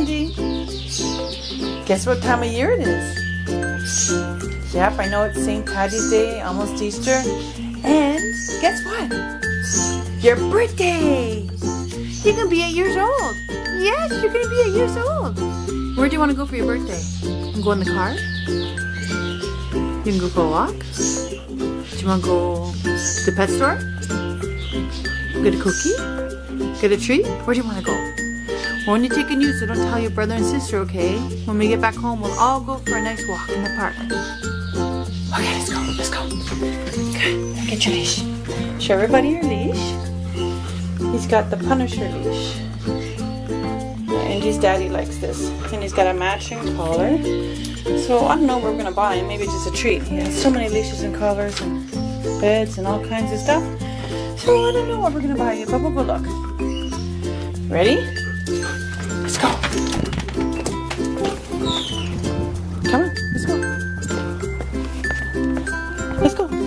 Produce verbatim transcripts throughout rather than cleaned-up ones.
Indy. Guess what time of year it is? Yep, I know it's Saint Patty's Day, almost Easter. And guess what? Your birthday! You're gonna be eight years old. Yes, you're gonna be eight years old. Where do you want to go for your birthday? You can go in the car? You can go for a walk? Do you want to go to the pet store? Get a cookie? Get a treat? Where do you want to go? We're only taking you, so don't tell your brother and sister, okay? When we get back home, we'll all go for a nice walk in the park. Okay, let's go, let's go. Okay, get your leash. Show everybody your leash. He's got the Punisher leash. Indy's daddy likes this. And he's got a matching collar. So I don't know what we're gonna buy him. Maybe just a treat. He has so many leashes and collars and beds and all kinds of stuff. So I don't know what we're gonna buy you, but we'll go look. Ready? Let's go. Come on, let's go. Let's go.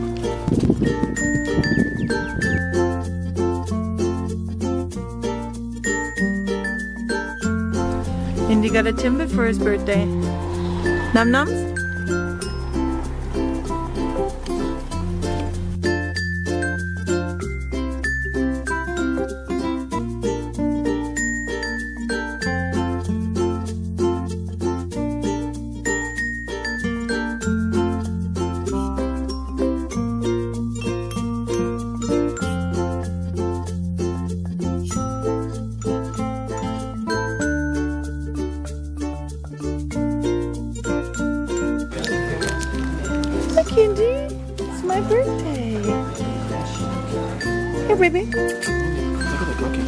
Indy got a Timbit for his birthday. Num nums? Indy, it's my birthday. Here, baby. Look at the cookie.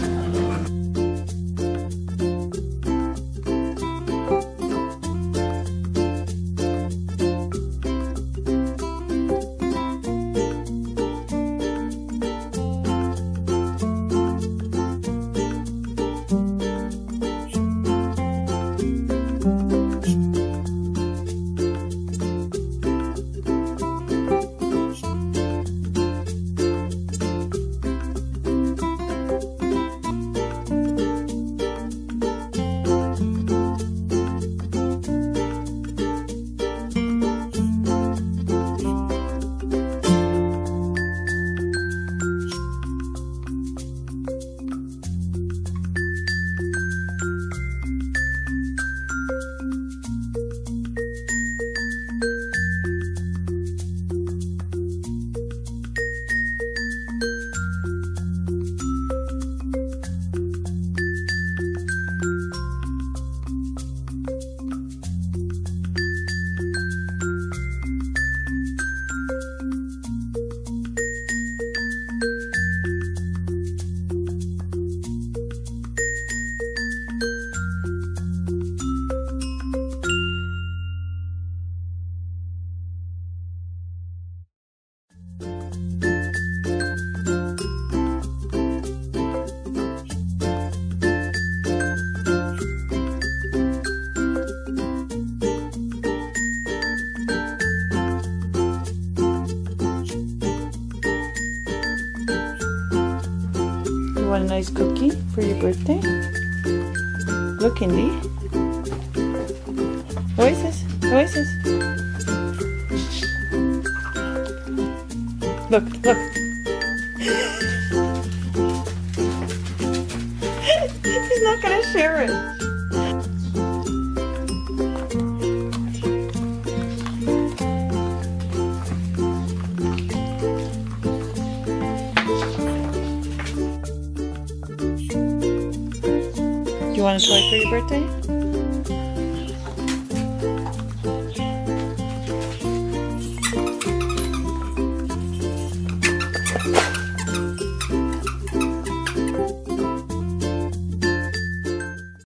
You want a nice cookie for your birthday? Look, Indy. Oasis, Oasis. Look, look. He's not gonna share it. Do you want a toy for your birthday?